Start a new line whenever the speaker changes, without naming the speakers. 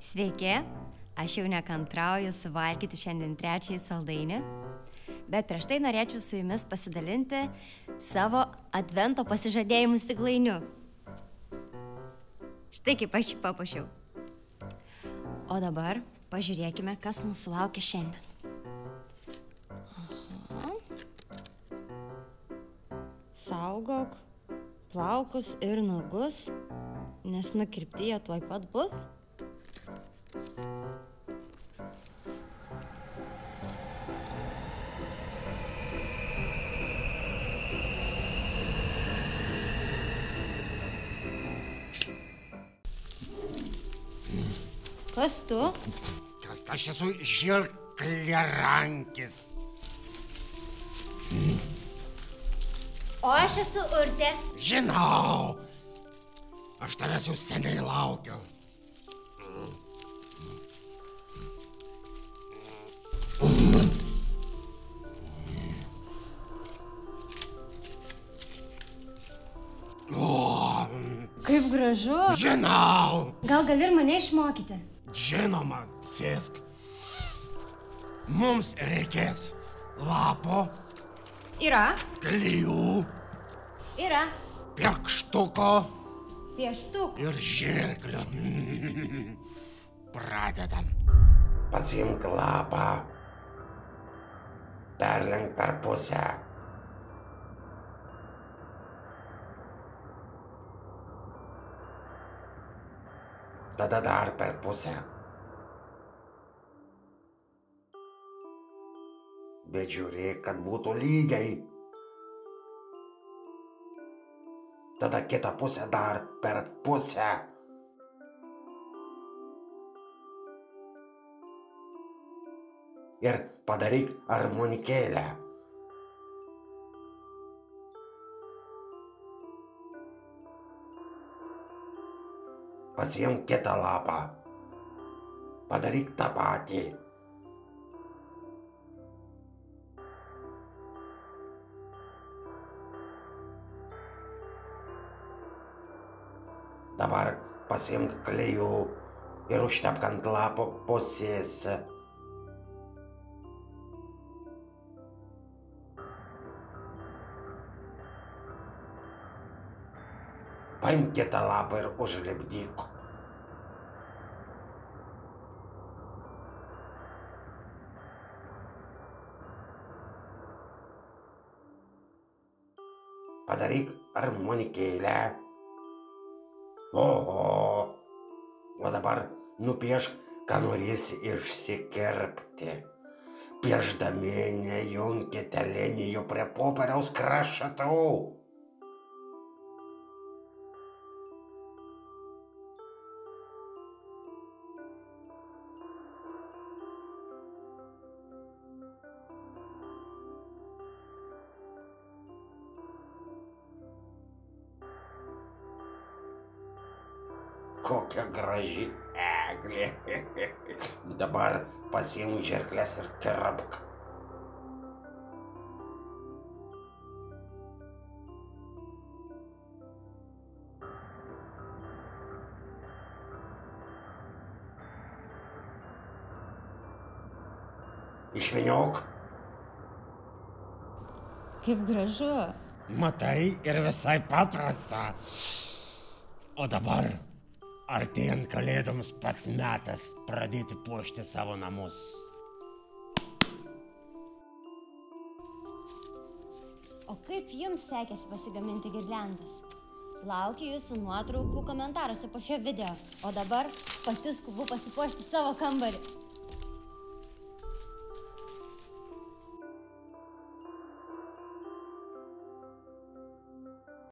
Sveiki, aš jau nekantrauju suvalgyti šiandien trečiąjį saldainį, bet prieš tai norėčiau su jumis pasidalinti savo advento pasižadėjimų stiklainiu. Štai kaip aš jį papuošiau. O dabar pažiūrėkime, kas mūsų laukia šiandien. Aha. Saugok plaukus ir nagus, nes nukirpti jie tuoj pat bus. Kas tu?
Aš esu žirkliarankis.
O aš esu Urtė.
Žinau. Aš tavęs jau seniai laukiu. O,
Kaip gražu.
žinau.
Gal gali ir mane išmokyti?
Žinoma, sėsk. Mums reikės lapo,
Yra.
klijų,
Yra.
piekštuko
Pieštuk.
ir žirklių. Pradedam. Pasiimk lapą, perlenk per pusę. Tada dar per pusę. Bet žiūrėk, kad būtų lygiai. Tada kitą pusę dar per pusę. Ir padaryk armonikėlę. Pasiimk kitą lapą. Padaryk tą patį. Dabar pasiimk klijų ir užtepk ant lapo pusės. Paimk kitą lapą ir užlipdyk. Padaryk armonikėlę. Oho. O dabar nupiešk, ką norėsi išsikirpti. Piešdami nejunkite linijų prie popieriaus kraštų. Kokia graži eglė. Dabar pasiimk žirkles ir kirpk. Išvyniok.
Kaip gražu.
Matai, ir visai paprasta. O dabar, artėjant kalėdoms, pats metas pradėti puošti savo namus.
O kaip jums sekėsi pasigaminti girliandas? Laukiu jūsų nuotraukų komentaruose po šio video. O dabar pati skubu pasipuošti savo kambarį.